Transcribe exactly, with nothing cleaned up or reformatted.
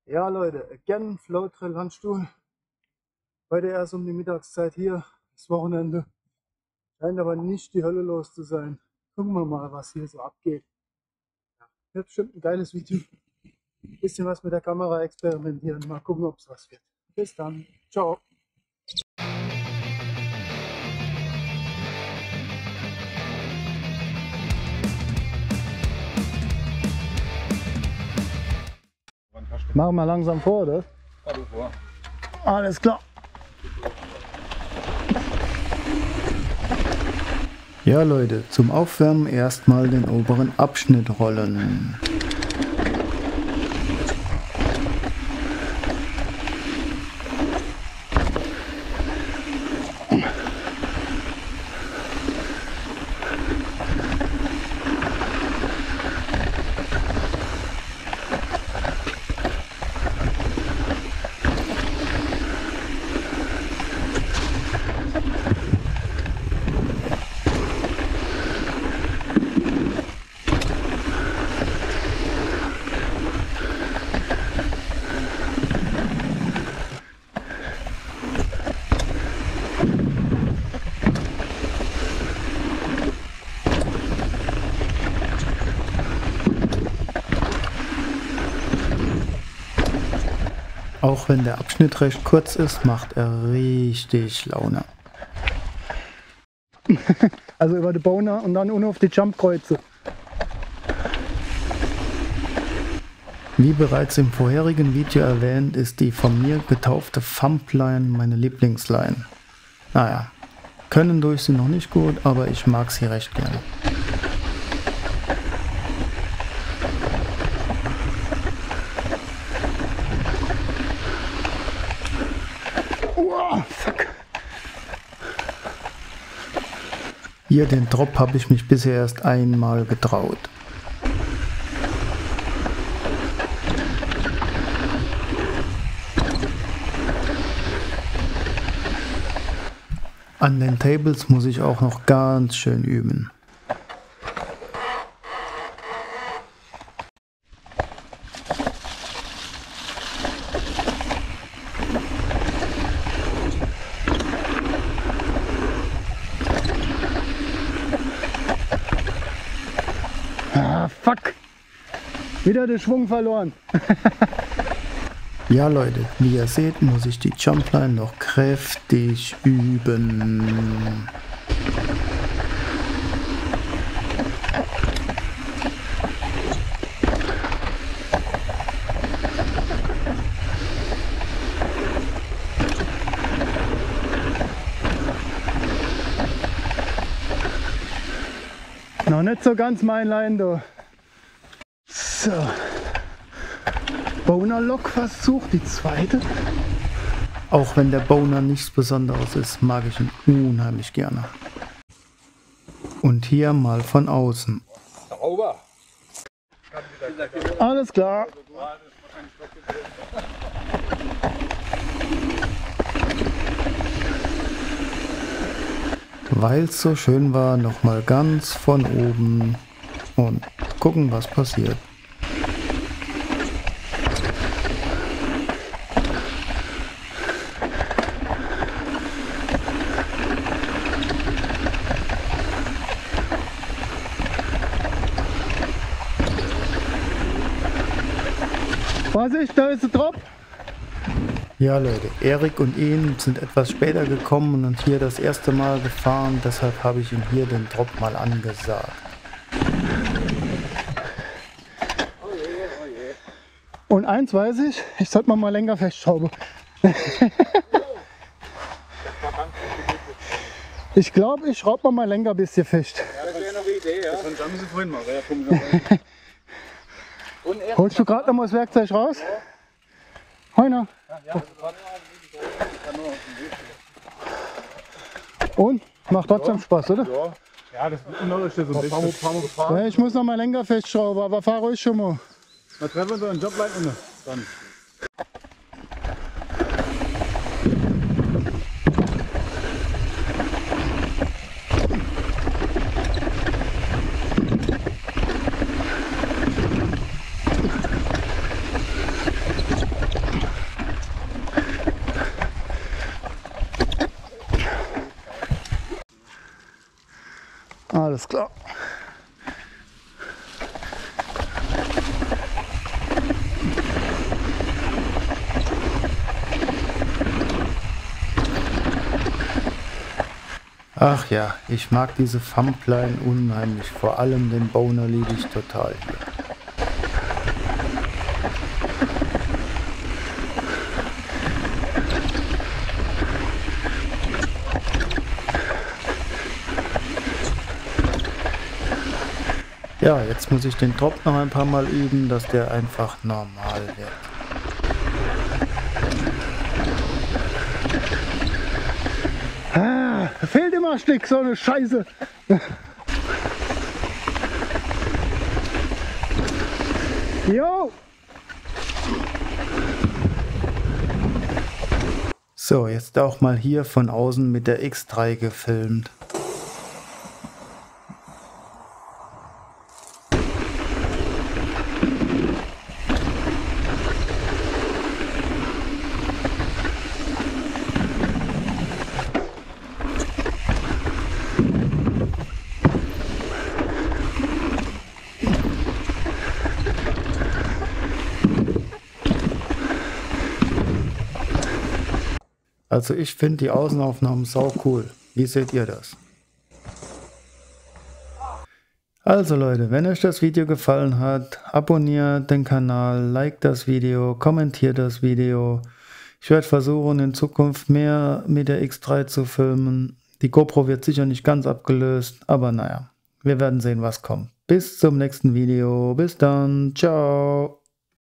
Ja Leute, again Flow-Trail Landstuhl. Heute erst um die Mittagszeit hier, das Wochenende. Scheint aber nicht die Hölle los zu sein. Gucken wir mal, was hier so abgeht. Ja, wird bestimmt ein geiles Video. Ein bisschen was mit der Kamera experimentieren. Mal gucken, ob es was wird. Bis dann. Ciao. Machen wir langsam vor, oder? Fahr du vor. Alles klar. Ja Leute, zum Aufwärmen erstmal den oberen Abschnitt rollen. Auch wenn der Abschnitt recht kurz ist, macht er richtig Laune. Also über die Bohne und dann ohne auf die Jumpkreuze. Wie bereits im vorherigen Video erwähnt, ist die von mir getaufte Thumbline meine Lieblingsline. Naja, können durch sie noch nicht gut, aber ich mag sie recht gerne. Oh, fuck. Hier den Drop habe ich mich bisher erst einmal getraut. An den Tables muss ich auch noch ganz schön üben. Ah, fuck! Wieder den Schwung verloren. Ja Leute, wie ihr seht, muss ich die Jumpline noch kräftig üben. Noch nicht so ganz mein Line, du. So. Boner Lock versucht, die zweite. Auch wenn der Boner nichts Besonderes ist, mag ich ihn unheimlich gerne. Und hier mal von außen. Sauber. Alles klar. Weil es so schön war, nochmal ganz von oben und gucken, was passiert. Vorsicht, da ist der Drop. Ja Leute, Erik und ihn sind etwas später gekommen und hier das erste Mal gefahren, deshalb habe ich ihm hier den Drop mal angesagt. Und eins weiß ich, ich sollte mal länger festschrauben. Ich glaube, ich schraube mal länger ein bisschen fest. Ja, das wäre eine Idee, ja. Das haben sie vorhin mal. Ja, komm, ja. Holst du gerade noch mal das Werkzeug raus? Heiner. Ja, Und? Macht trotzdem ja Spaß, oder? Ja, ja, das ist unheimlich so ein bisschen. Ja, ich muss noch mal länger festschrauben, aber fahr ruhig schon mal. Na, treffen wir so einen Job rein, dann. Alles klar. Ach ja, ich mag diese Famplein unheimlich, vor allem den Boner liebe ich total hier. Ja, jetzt muss ich den Drop noch ein paar Mal üben, dass der einfach normal wird. Ah, fehlt immer ein Stück, so eine Scheiße. Jo! So, jetzt auch mal hier von außen mit der X drei gefilmt. Also ich finde die Außenaufnahmen sau cool. Wie seht ihr das? Also Leute, wenn euch das Video gefallen hat, abonniert den Kanal, liked das Video, kommentiert das Video. Ich werde versuchen in Zukunft mehr mit der X drei zu filmen. Die GoPro wird sicher nicht ganz abgelöst, aber naja, wir werden sehen, was kommt. Bis zum nächsten Video. Bis dann. Ciao.